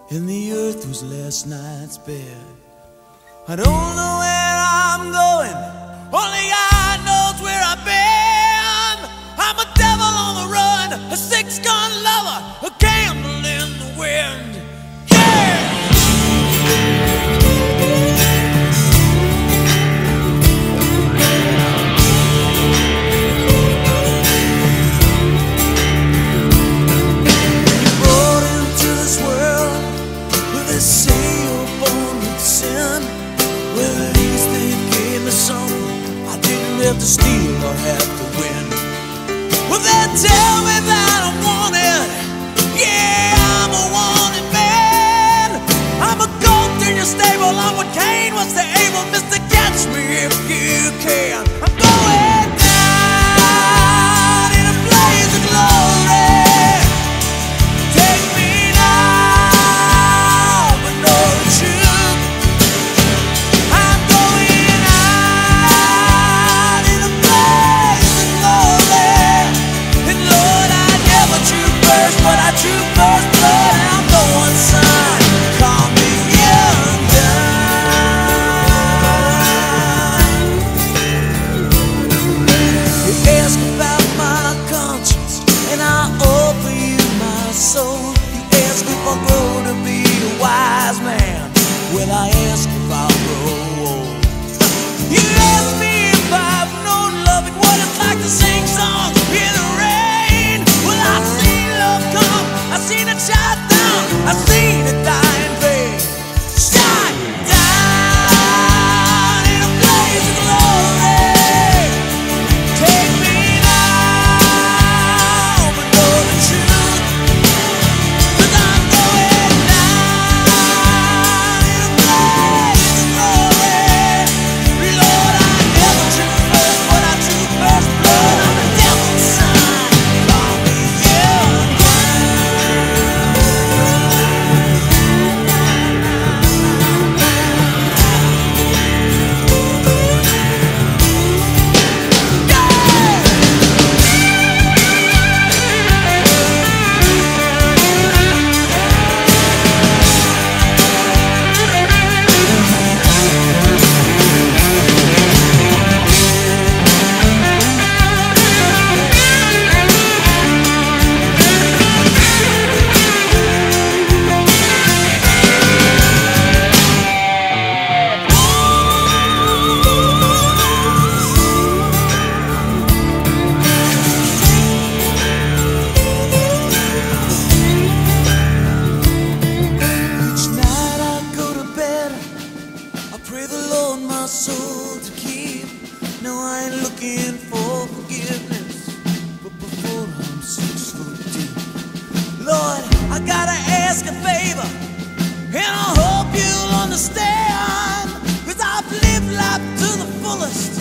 and the earth was last night's bed. I don't know where I'm going, only God knows where I've been. I'm a devil on the run, a six-gun lover, a candle in the wind. Have to steal or have to win. Well, they tell me that I'm wanted. Yeah, I'm a wanted man. I'm a goat in your stable. I'm what Cain was to Abel. Mister, catch me if you can. I'm going down in a blaze of glory. Take me now, but know the truth. I'm going but I drew first blood, I'm going, son. Call me undone. You ask about my conscience, and I offer you my soul. You ask if I'll grow to be a wise man. Well, I ask if I'll grow old. You ask me if I've known love and what it's like to sing songs in the rain. Well, I've seen love come, I've seen it shut down, I've seen it die in vain. Shut down in a blaze of glory. Take me now, but know the truth. 'Cause I'm going down in a blaze of glory. Lord, I never drew first, but I drew first blood. I'm the devil's son. Call me soul to keep. No, I ain't looking for forgiveness, but before I'm 6 foot deep, Lord, I gotta ask a favor, and I hope you'll understand, 'cause I've lived life to the fullest.